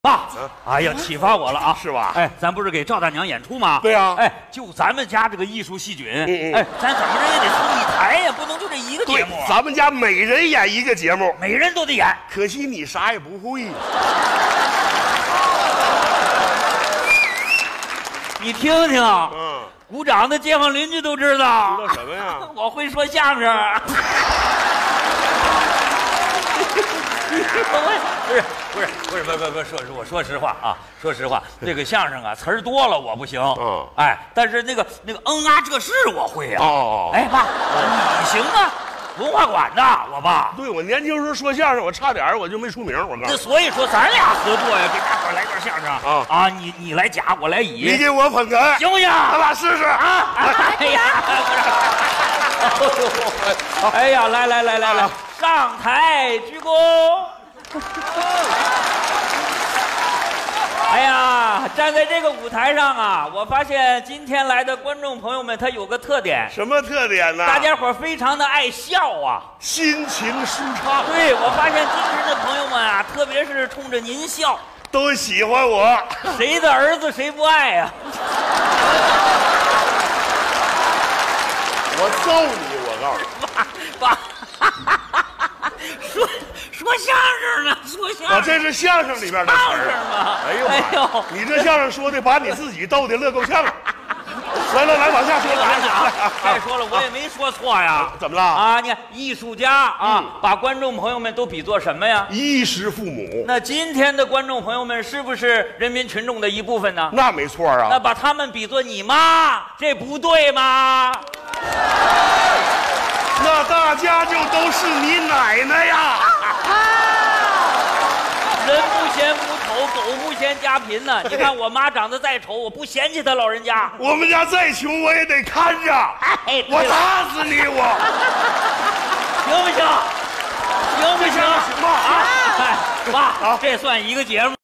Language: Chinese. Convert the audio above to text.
爸，哎呀，启发我了啊， 是吧？ 哎，咱不是给赵大娘演出吗？ 对呀。 哎，就咱们家这个艺术细菌，哎，咱怎么着也得出一台呀，不能就这一个节目。 咱们家每人演一个节目， 每人都得演。 可惜你啥也不会。 你听听，鼓掌的街坊邻居都知道。 知道什么呀？ 我会说相声。不是，我说实话啊，说实话，这个相声啊，词儿多了我不行。哎，但是那个这事我会啊。哎爸，你行啊，文化馆的我爸。 对，我年轻时候说相声，我差点我就没出名。我告诉你， 所以说咱俩合作呀，给大伙来段相声啊。你来甲，我来乙， 你给我捧哏， 行不行？ 咱俩试试啊！ 哎呀，哎呀，来，上台鞠躬。哎呀，站在这个舞台上啊，我发现今天来的观众朋友们，他有个特点。 什么特点呢？ 大家伙非常的爱笑啊， 心情舒畅。 对，我发现今天的朋友们啊，特别是冲着您笑， 都喜欢我。 谁的儿子谁不爱呀？ 我揍你！我告诉你， 爸，说相声呢，说相声。 这是相声里边的词儿吗？ 哎呦，你这相声说的把你自己逗得乐够呛。来，往下说， 再说了，我也没说错呀。 怎么了？ 啊，你看艺术家啊，把观众朋友们都比作什么呀？ 衣食父母。 那今天的观众朋友们是不是人民群众的一部分呢？ 那没错啊。 那把他们比作你妈，这不对吗？ 那大家就都是你奶奶呀！ 人不嫌母丑，狗不嫌家贫呢。你看我妈长得再丑，我不嫌弃她老人家。 我们家再穷，我也得看着。我打死你！我行不行？行不行？ 行吧？ 哎，爸，这算一个节目。